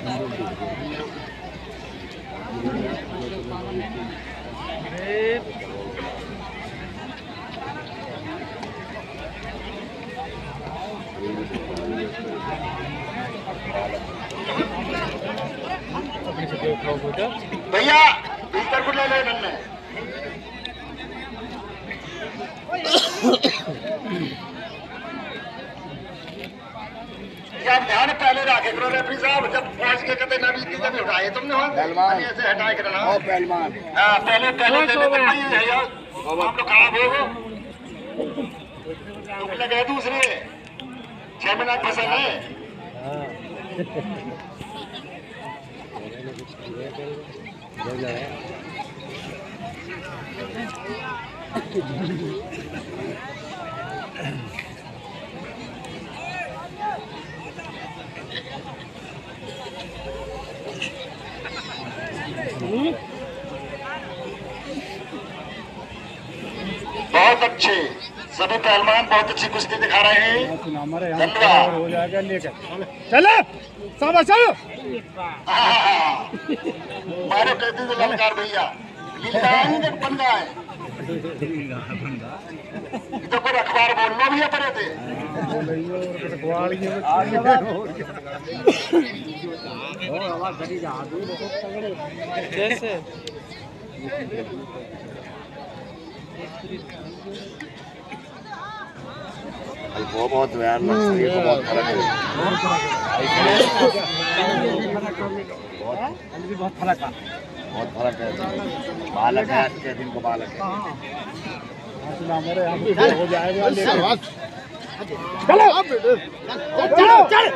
भैया भीतर को ले ले नन्ने यार ध्यान पहले रखे करो रेफरी साहब, जब पहुंच के कहते ना बीती जब उठाए तुमने पहलवान ऐसे हटाए करना। ओ पहलवान हां पहले पहले देने नहीं है यार, हम लोग खराब हो गए तुम लगे दूसरे 6 मिनट पसंद है। बहुत अच्छे सभी पहलवान बहुत अच्छी कुश्ती दिखा रहे हैं। धन्यवाद हो जाएगा लेकर चलो सामा चलो मारो कहते थे ललकार भैया लीला बंदा है तो कोई अखबार बोलना भी है परे थे कैसे वो बहुत यार मछली को बहुत फर्क है, बहुत फर्क है, बहुत फर्क है। बालक है आज के दिन को बालक है। हो जाएगा चलो चलो चलो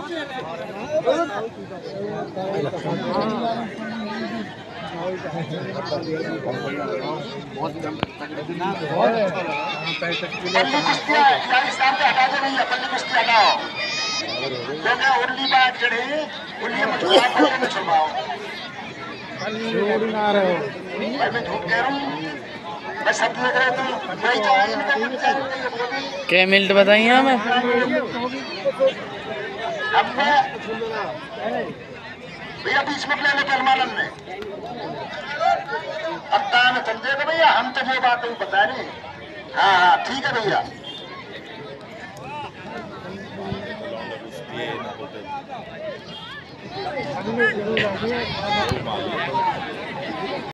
उर्ली बात चढ़े उर्ली में छुपाओ मैं झूठ कह रहा हूँ, मैं सब देख रहा था। क्या मिनट बताइए हमें भैया बीच में प्ले पहलवान ने अब तान समझे तो भैया हम तो वो बात नहीं बता रहे। हाँ हाँ ठीक है भैया।